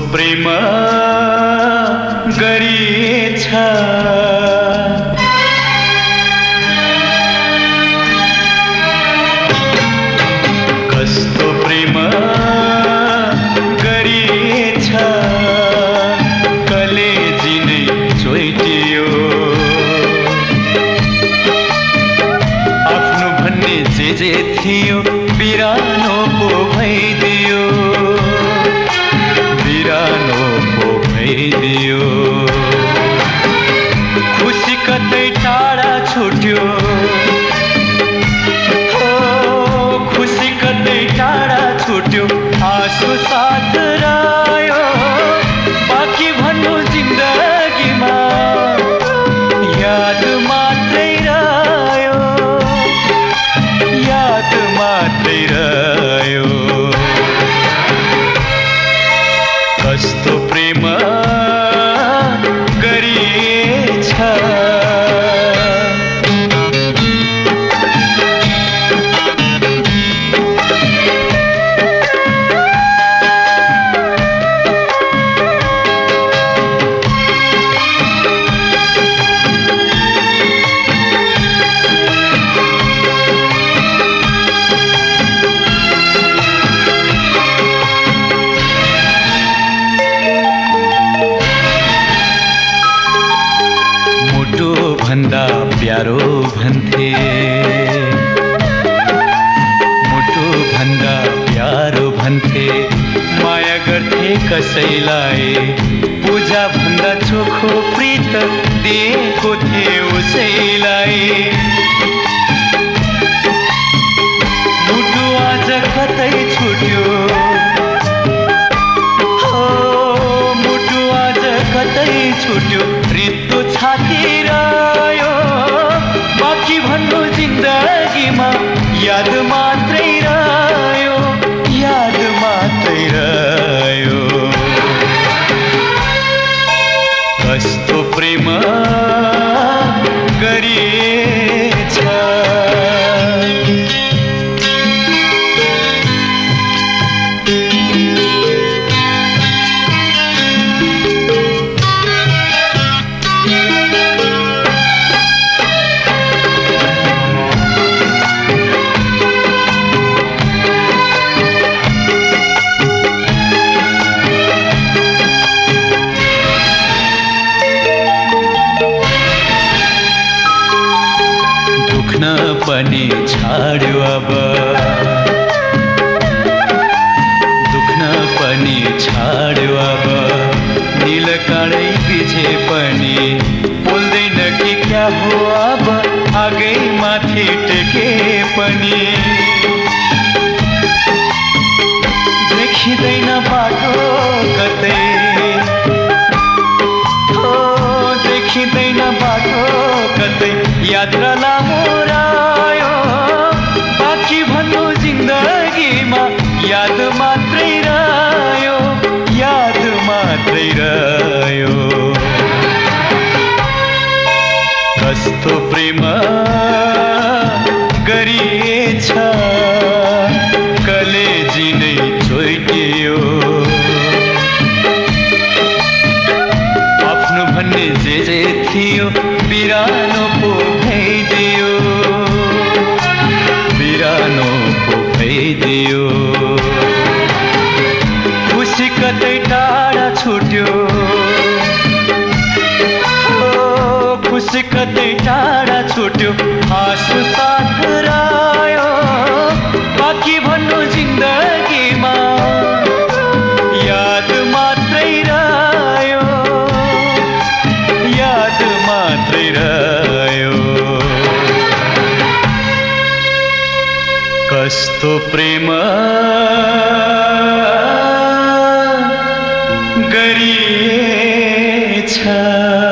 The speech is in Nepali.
प्रेम गरिएछ कस्तो प्रेम गरिएछ कलेजी नै चोइटियो आफ्नो भन्ने जे थियो बिरानो पो भइदियो बिरानो पो भइदियो खुसी कतै टाढा छुट्यो खुसी कतै टाढा छुट्यो आँसु साथ रह्यो बाँकी भन्नु जिन्दगीमा याद मात्रै रह्यो याद मात्रै रह्यो कस्तो प्रेम गरिएछ भन्दा प्यारो भन्थे मुटु भन्दा प्यारो भन्थे माया गर्थे कसैलाई पूजा भन्दा चोखो प्रीत दिएको थिए उसैलाई मुटु आज कतै छुट्यो मुटु आज कतै छुट्यो रित्तो छाती रह्यो बाँकी भन्नु जिन्दगीमा याद मात्रै रह्यो याद मात्रै रह्यो कस्तो प्रेम गरिएछ पनि छाड्यो अब दुख्न पनि छाड्यो अब नीलकाँडै बिछे पनि बोल्दैन कि क्या हो अब आगै माथि टेके पनि देखिँदैन बाटो कतै देखिँदैन बाटो कतै यात्रा लामो रह्यो बाँकी भन्नु जिन्दगीमा याद मात्रै रह्यो याद मात्रै रह्यो कस्तो प्रेम गरिएछ कलेजी नै चोइटियो आफ्नो भन्ने जे थियो बिरानो पो भइदियो बिरानो पो भइदियो खुसी कतै टाढा छुट्यो खुसी कतै टाढा छुट्यो आँसु साथ रह्यो बाँकी भन्नु जिन्दगीमा याद मात्रै रह्यो याद मात्रै रह्यो कस्तो प्रेम गरिएछ